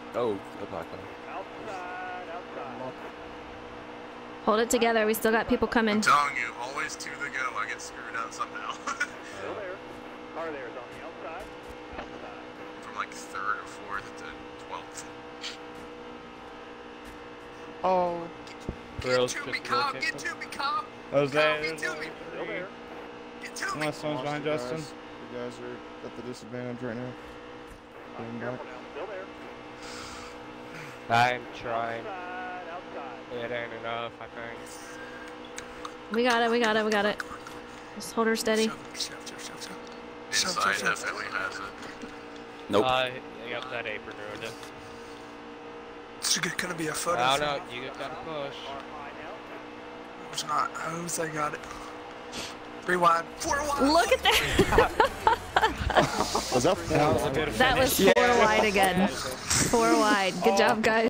Oh, the black one. Hold it together. We still got people coming. I'm telling you, always to the go. I get screwed up somehow. Still there. Car there is on the outside. From like 3rd or 4th to 12th. Oh. Get to me, Cobb! Get to me, Cobb! Jose, Get to me! Still there. Get to me! unless someone's behind Justin. You guys are at the disadvantage right now. Getting back. Careful now. Still there. I'm trying. Outside. It ain't enough, I think. We got it. We got it. We got it. Just hold her steady. Inside definitely has it. Nope. Yep, that apron ruined it. It's gonna be a photo. Oh no, you gotta push. It's not hose, I got it. 3 wide, 4 wide. Look at that. Was that 4 That was a good That was 4 wide again. 4 wide. Good job, guys.